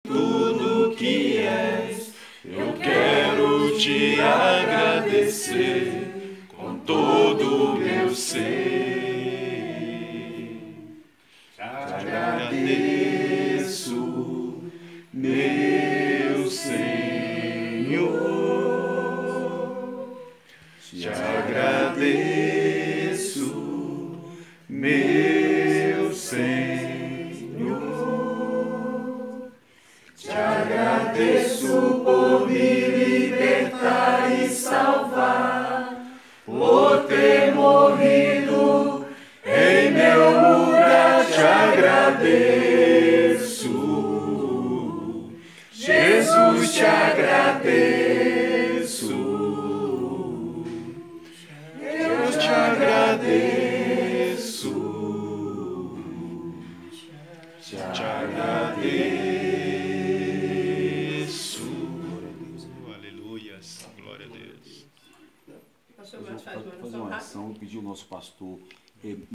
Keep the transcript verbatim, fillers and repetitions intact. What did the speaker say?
tudo que és. Eu quero te agradecer com todo o meu ser. Te agradeço, meu Senhor. Te agradeço, meu Senhor. Te agradeço por me libertar e salvar, por ter morrido em meu lugar. Te agradeço, Jesus, te agradeço. Eu te agradeço, te agradeço. Aleluias, glória a Deus. Pastor, fazer uma oração, pedir o nosso pastor